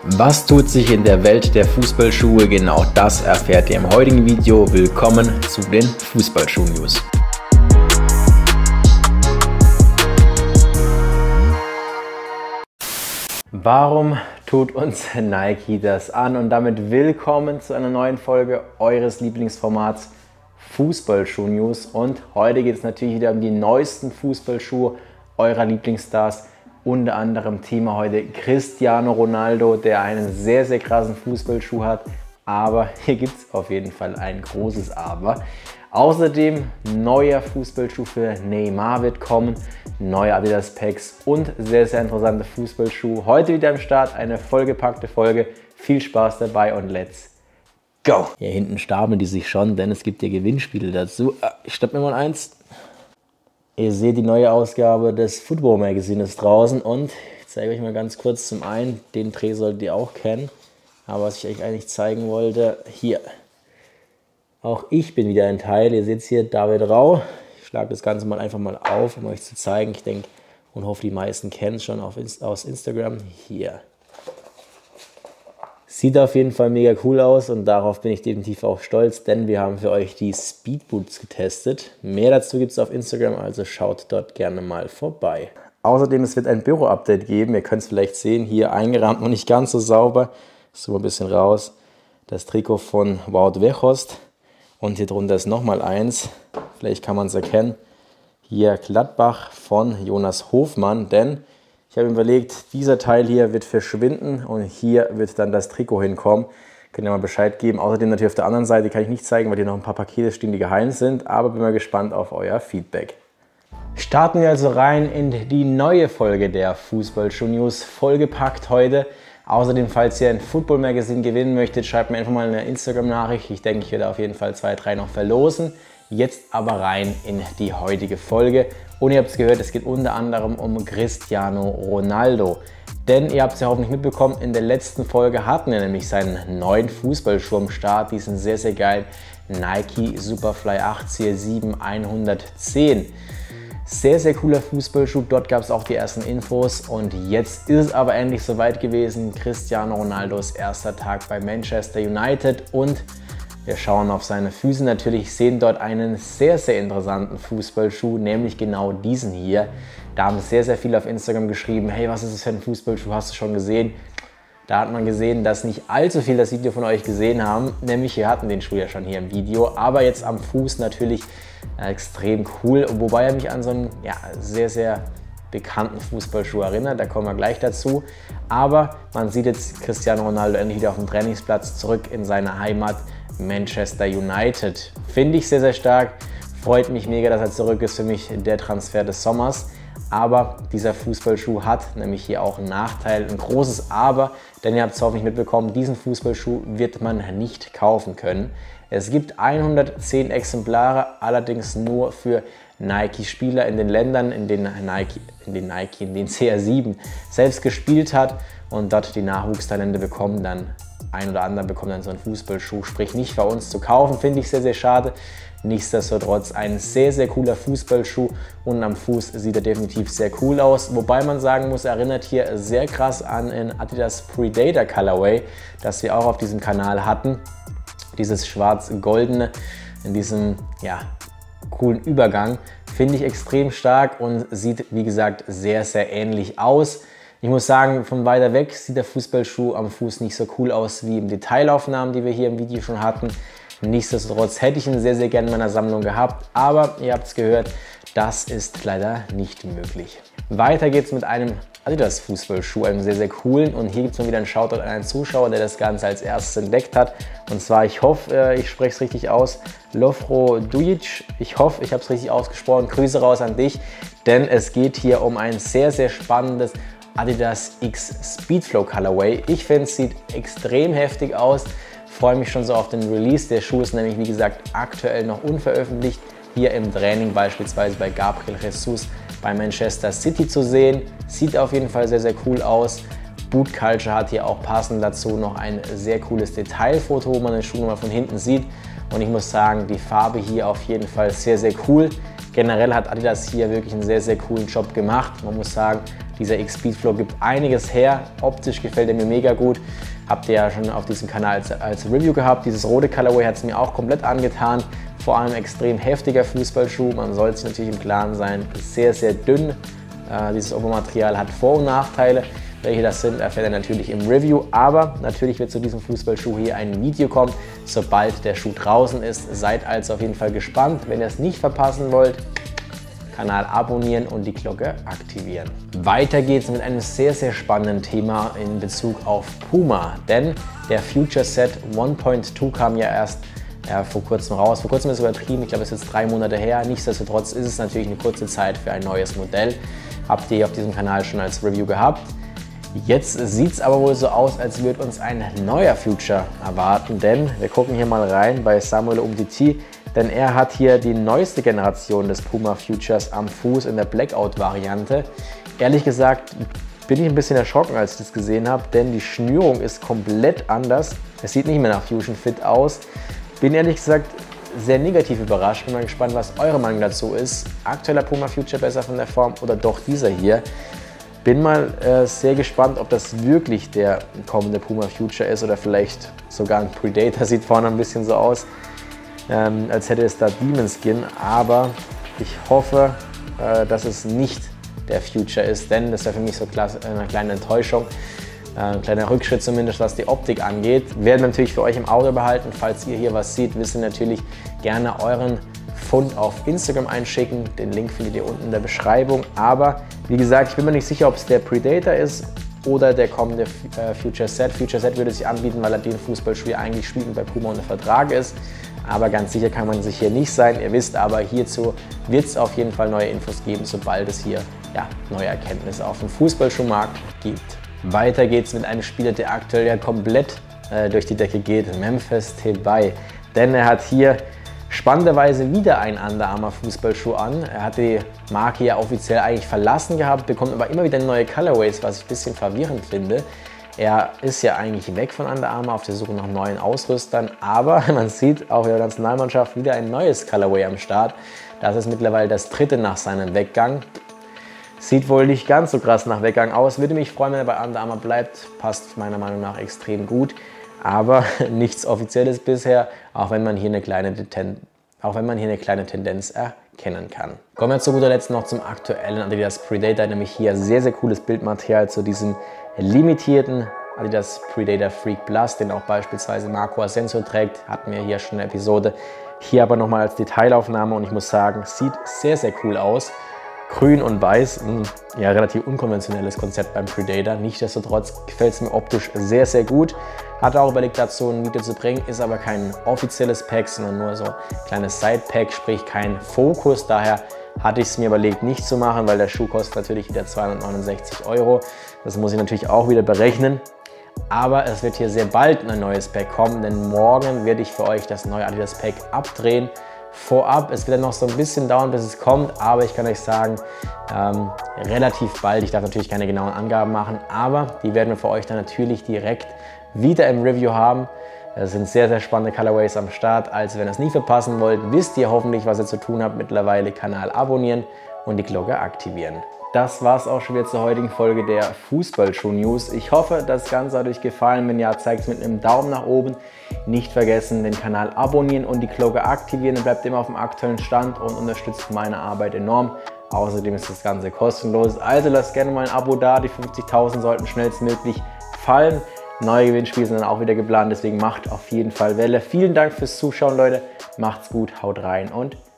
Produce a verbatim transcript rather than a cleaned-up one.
Was tut sich in der Welt der Fußballschuhe? Genau das erfährt ihr im heutigen Video. Willkommen zu den Fußballschuh-News. Warum tut uns Nike das an? Und damit willkommen zu einer neuen Folge eures Lieblingsformats Fußballschuh-News. Und heute geht es natürlich wieder um die neuesten Fußballschuhe eurer Lieblingsstars. Unter anderem Thema heute Cristiano Ronaldo, der einen sehr, sehr krassen Fußballschuh hat. Aber hier gibt es auf jeden Fall ein großes Aber. Außerdem neuer Fußballschuh für Neymar wird kommen, neue Adidas Packs und sehr, sehr interessante Fußballschuhe. Heute wieder am Start, eine vollgepackte Folge. Viel Spaß dabei und let's go! Hier hinten stapeln die sich schon, denn es gibt hier Gewinnspiele dazu. Ich schnapp mir mal eins. Ihr seht die neue Ausgabe des Football Magazines draußen und ich zeige euch mal ganz kurz zum einen, den Dreh solltet ihr auch kennen, aber was ich euch eigentlich zeigen wollte, hier. Auch ich bin wieder ein Teil, ihr seht hier David Rau. Ich schlage das Ganze mal einfach mal auf, um euch zu zeigen. Ich denke und hoffe, die meisten kennen es schon auf Inst aus Instagram. Hier. Sieht auf jeden Fall mega cool aus und darauf bin ich definitiv auch stolz, denn wir haben für euch die Speedboots getestet. Mehr dazu gibt es auf Instagram, also schaut dort gerne mal vorbei. Außerdem, es wird ein Büro-Update geben. Ihr könnt es vielleicht sehen, hier eingerahmt noch nicht ganz so sauber. So ein bisschen raus. Das Trikot von Wout Weghorst. Und hier drunter ist nochmal eins. Vielleicht kann man es erkennen. Hier Gladbach von Jonas Hofmann, denn ich habe überlegt, dieser Teil hier wird verschwinden und hier wird dann das Trikot hinkommen. Könnt ihr mal Bescheid geben. Außerdem natürlich auf der anderen Seite kann ich nicht zeigen, weil hier noch ein paar Pakete stehen, die geheim sind. Aber bin mal gespannt auf euer Feedback. Starten wir also rein in die neue Folge der Fußballschuh-News. Vollgepackt heute. Außerdem, falls ihr ein Football Magazine gewinnen möchtet, schreibt mir einfach mal eine Instagram-Nachricht. Ich denke, ich werde auf jeden Fall zwei, drei noch verlosen. Jetzt aber rein in die heutige Folge. Und ihr habt es gehört, es geht unter anderem um Cristiano Ronaldo. Denn ihr habt es ja hoffentlich mitbekommen, in der letzten Folge hatten wir nämlich seinen neuen Fußballschuh am Start, diesen sehr, sehr geilen Nike Superfly acht C R sieben hundertzehn. Sehr, sehr cooler Fußballschuh, dort gab es auch die ersten Infos und jetzt ist es aber endlich soweit gewesen. Cristiano Ronaldos erster Tag bei Manchester United und wir schauen auf seine Füße natürlich, sehen dort einen sehr, sehr interessanten Fußballschuh, nämlich genau diesen hier. Da haben sehr, sehr viele auf Instagram geschrieben, hey, was ist das für ein Fußballschuh, hast du schon gesehen? Da hat man gesehen, dass nicht allzu viel das Video von euch gesehen haben, nämlich wir hatten den Schuh ja schon hier im Video, aber jetzt am Fuß natürlich äh, extrem cool, wobei er mich an so einen ja, sehr, sehr bekannten Fußballschuh erinnert, da kommen wir gleich dazu. Aber man sieht jetzt Cristiano Ronaldo endlich wieder auf dem Trainingsplatz, zurück in seine Heimat Manchester United. Finde ich sehr, sehr stark, freut mich mega, dass er zurück ist, für mich der Transfer des Sommers. Aber dieser Fußballschuh hat nämlich hier auch einen Nachteil, ein großes Aber, denn ihr habt es hoffentlich mitbekommen, diesen Fußballschuh wird man nicht kaufen können. Es gibt hundertzehn Exemplare, allerdings nur für Nike-Spieler in den Ländern, in denen Nike, in den Nike, in den C R sieben selbst gespielt hat und dort die Nachwuchstalente bekommen dann, ein oder andere bekommen dann so einen Fußballschuh, sprich nicht bei uns zu kaufen, finde ich sehr, sehr schade. Nichtsdestotrotz ein sehr, sehr cooler Fußballschuh und am Fuß sieht er definitiv sehr cool aus. Wobei man sagen muss, er erinnert hier sehr krass an ein Adidas Predator Colorway, das wir auch auf diesem Kanal hatten. Dieses schwarz-goldene in diesem ja, coolen Übergang finde ich extrem stark und sieht wie gesagt sehr, sehr ähnlich aus. Ich muss sagen, von weiter weg sieht der Fußballschuh am Fuß nicht so cool aus wie in Detailaufnahmen, die wir hier im Video schon hatten. Nichtsdestotrotz hätte ich ihn sehr, sehr gerne in meiner Sammlung gehabt, aber ihr habt es gehört, das ist leider nicht möglich. Weiter geht es mit einem Adidas Fußballschuh, einem sehr, sehr coolen, und hier gibt es mal wieder einen Shoutout an einen Zuschauer, der das Ganze als erstes entdeckt hat, und zwar, ich hoffe, ich spreche es richtig aus, Lovro Dujic, ich hoffe, ich habe es richtig ausgesprochen, Grüße raus an dich, denn es geht hier um ein sehr, sehr spannendes Adidas X Speedflow Colorway. Ich finde, es sieht extrem heftig aus. Freue mich schon so auf den Release. Der Schuh ist nämlich, wie gesagt, aktuell noch unveröffentlicht. Hier im Training beispielsweise bei Gabriel Jesus bei Manchester City zu sehen. Sieht auf jeden Fall sehr, sehr cool aus. Boot Culture hat hier auch passend dazu noch ein sehr cooles Detailfoto, wo man den Schuh nochmal von hinten sieht. Und ich muss sagen, die Farbe hier auf jeden Fall sehr, sehr cool. Generell hat Adidas hier wirklich einen sehr, sehr coolen Job gemacht. Man muss sagen, dieser X-Speedflow gibt einiges her. Optisch gefällt er mir mega gut. Habt ihr ja schon auf diesem Kanal als, als Review gehabt. Dieses rote Colorway hat es mir auch komplett angetan. Vor allem extrem heftiger Fußballschuh. Man sollte sich natürlich im Klaren sein, sehr, sehr dünn. Äh, dieses Obermaterial hat Vor- und Nachteile. Welche das sind, erfährt ihr natürlich im Review. Aber natürlich wird zu diesem Fußballschuh hier ein Video kommen, sobald der Schuh draußen ist. Seid also auf jeden Fall gespannt. Wenn ihr es nicht verpassen wollt, Kanal abonnieren und die Glocke aktivieren. Weiter geht's mit einem sehr, sehr spannenden Thema in Bezug auf Puma. Denn der Future Set eins Punkt zwei kam ja erst ja, vor kurzem raus. Vor kurzem ist es übertrieben, ich glaube, es ist jetzt drei Monate her. Nichtsdestotrotz ist es natürlich eine kurze Zeit für ein neues Modell. Habt ihr auf diesem Kanal schon als Review gehabt. Jetzt sieht es aber wohl so aus, als würde uns ein neuer Future erwarten, denn wir gucken hier mal rein bei Samuel Umtiti, denn er hat hier die neueste Generation des Puma Futures am Fuß in der Blackout-Variante. Ehrlich gesagt bin ich ein bisschen erschrocken, als ich das gesehen habe, denn die Schnürung ist komplett anders. Es sieht nicht mehr nach Fusion Fit aus. Bin ehrlich gesagt sehr negativ überrascht. Bin mal gespannt, was eure Meinung dazu ist. Aktueller Puma Future besser von der Form oder doch dieser hier? Bin mal äh, sehr gespannt, ob das wirklich der kommende Puma Future ist oder vielleicht sogar ein Predator. Sieht vorne ein bisschen so aus, ähm, als hätte es da Demon Skin. Aber ich hoffe, äh, dass es nicht der Future ist, denn das wäre für mich so klasse, eine kleine Enttäuschung. Äh, ein kleiner Rückschritt zumindest, was die Optik angeht. Werden wir natürlich für euch im Auge behalten. Falls ihr hier was seht, wisst ihr natürlich gerne euren Fund auf Instagram einschicken. Den Link findet ihr unten in der Beschreibung. Aber wie gesagt, ich bin mir nicht sicher, ob es der Predator ist oder der kommende äh, Future Set. Future Set würde sich anbieten, weil er den Fußballschuh eigentlich spielt und bei Puma unter Vertrag ist. Aber ganz sicher kann man sich hier nicht sein. Ihr wisst aber, hierzu wird es auf jeden Fall neue Infos geben, sobald es hier ja, neue Erkenntnisse auf dem Fußballschuhmarkt gibt. Weiter geht's mit einem Spieler, der aktuell ja komplett äh, durch die Decke geht, Memphis Depay. Denn er hat hier spannenderweise wieder einen Under Armour Fußballschuh an. Er hat die Marke ja offiziell eigentlich verlassen gehabt, bekommt aber immer wieder neue Colorways, was ich ein bisschen verwirrend finde. Er ist ja eigentlich weg von Under Armour auf der Suche nach neuen Ausrüstern, aber man sieht auch in der Nationalmannschaft wieder ein neues Colorway am Start. Das ist mittlerweile das dritte nach seinem Weggang. Sieht wohl nicht ganz so krass nach Weggang aus. Würde mich freuen, wenn er bei Under Armour bleibt. Passt meiner Meinung nach extrem gut. Aber nichts Offizielles bisher, auch wenn man hier eine kleine, Ten auch wenn man hier eine kleine Tendenz erkennen kann. Kommen wir zu guter Letzt noch zum aktuellen Adidas Predator, nämlich hier sehr, sehr cooles Bildmaterial zu diesem limitierten Adidas Predator Freak Plus, den auch beispielsweise Marco Asensio trägt, hatten wir hier schon eine Episode. Hier aber nochmal als Detailaufnahme und ich muss sagen, sieht sehr, sehr cool aus. Grün und Weiß, ein ja, relativ unkonventionelles Konzept beim Predator. Nichtsdestotrotz gefällt es mir optisch sehr, sehr gut. Hatte auch überlegt, dazu ein Video zu bringen, ist aber kein offizielles Pack, sondern nur so ein kleines Side-Pack, sprich kein Fokus. Daher hatte ich es mir überlegt, nicht zu machen, weil der Schuh kostet natürlich wieder zweihundertneunundsechzig Euro. Das muss ich natürlich auch wieder berechnen. Aber es wird hier sehr bald ein neues Pack kommen, denn morgen werde ich für euch das neue Adidas Pack abdrehen. Vorab, es wird noch so ein bisschen dauern, bis es kommt, aber ich kann euch sagen, ähm, relativ bald. Ich darf natürlich keine genauen Angaben machen, aber die werden wir für euch dann natürlich direkt wieder im Review haben. Es sind sehr, sehr spannende Colorways am Start, also wenn ihr es nicht verpassen wollt, wisst ihr hoffentlich, was ihr zu tun habt mittlerweile. Kanal abonnieren und die Glocke aktivieren. Das war es auch schon wieder zur heutigen Folge der Fußballschuh-News. Ich hoffe, das Ganze hat euch gefallen. Wenn ja, zeigt es mit einem Daumen nach oben. Nicht vergessen, den Kanal abonnieren und die Glocke aktivieren. Dann bleibt immer auf dem aktuellen Stand und unterstützt meine Arbeit enorm. Außerdem ist das Ganze kostenlos. Also lasst gerne mal ein Abo da. Die fünfzigtausend sollten schnellstmöglich fallen. Neue Gewinnspiele sind dann auch wieder geplant. Deswegen macht auf jeden Fall Welle. Vielen Dank fürs Zuschauen, Leute. Macht's gut, haut rein und